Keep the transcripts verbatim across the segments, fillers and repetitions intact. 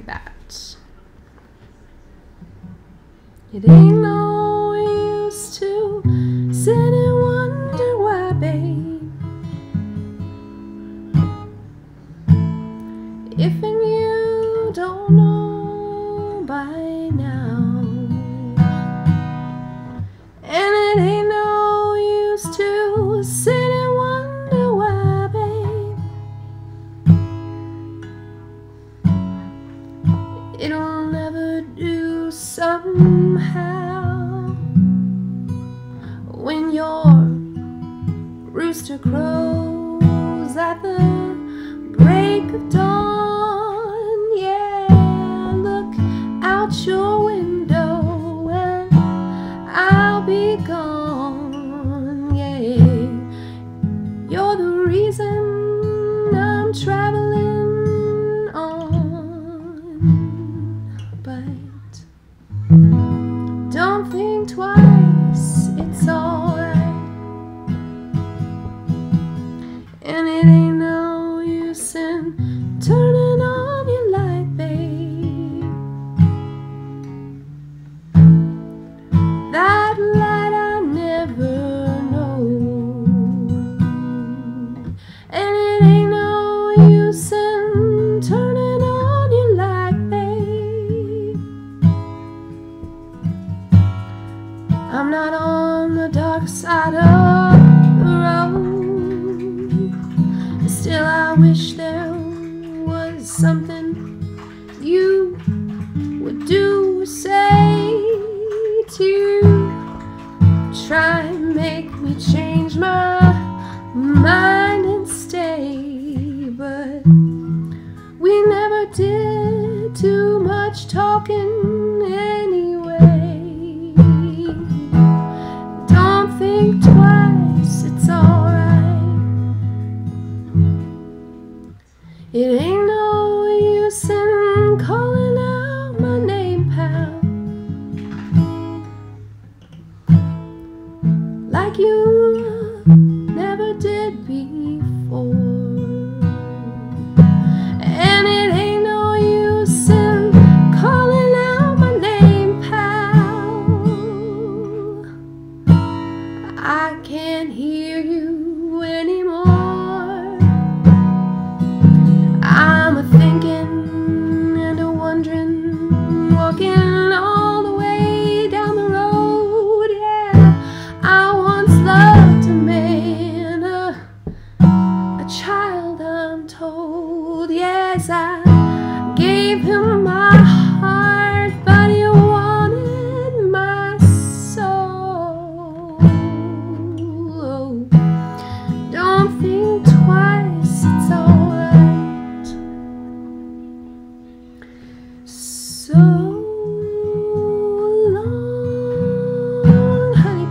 like that. It ain't no use to sit and wonder why, babe, if and you don't know by now. And it ain't no use to sit and wonder why, babe, it'll never do somehow. When your rooster crows at the break of dawn, yeah, look out your window and I'll be gone, yeah. You're the reason I'm traveling on, but don't think twice, it's alright. And it ain't no use in turning on your light, babe. That light I never know. And it ain't no use in turning on your light, babe. I'm not on the dark side of the road. Still, I wish there was something you would do or say to try and make me change my mind and stay. But we never did too much talking anyway. Don't think twice, it's alright. It ain't no use in calling out my name, pal, like you never did before. And it ain't no use in calling out my name, pal. I can't hear you anymore. I'm a thinking and a wondering, walking all the way down the road, yeah. I once loved a man, a, a child I'm told. Yes, I gave him my heart, but he wanted my soul. Don't think twice, it's alright. So long, honey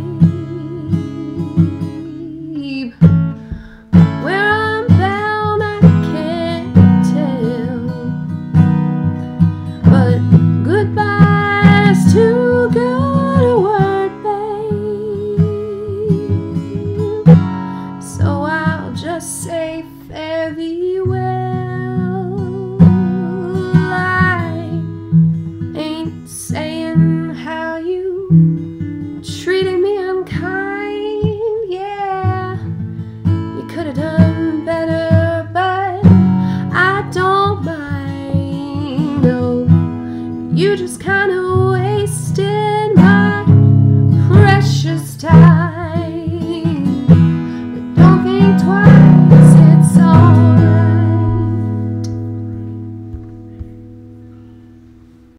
babe. Where I'm bound I can't tell, but goodbye's too good a word, babe. So I'll just say fare thee well. Saying how you treated me unkind, yeah. You could have done better, but I don't mind. No, you just kind of